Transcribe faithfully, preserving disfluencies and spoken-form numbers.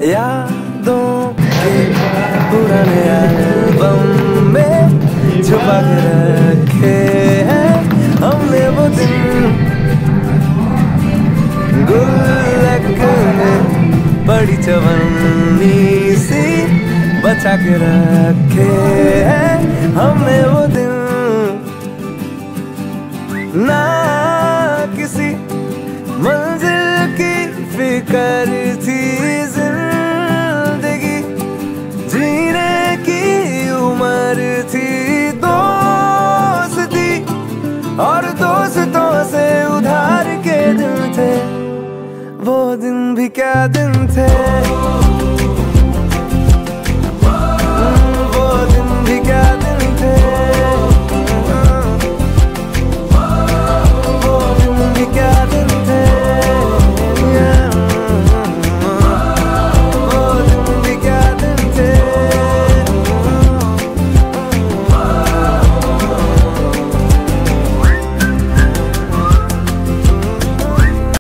यादों के पुराने एल्बम में छुपा के रखे हैं हमने वो दिन, गुल्लक में बड़ी चवन्नी सी बचा के रखे हैं हमने वो दिन। ना किसी मंजिल की फिक्र थी, जिंदगी जीने की उम्र थी, दोस्ती और दोस्तों से उधार के दिन थे, वो दिन भी क्या दिन थे।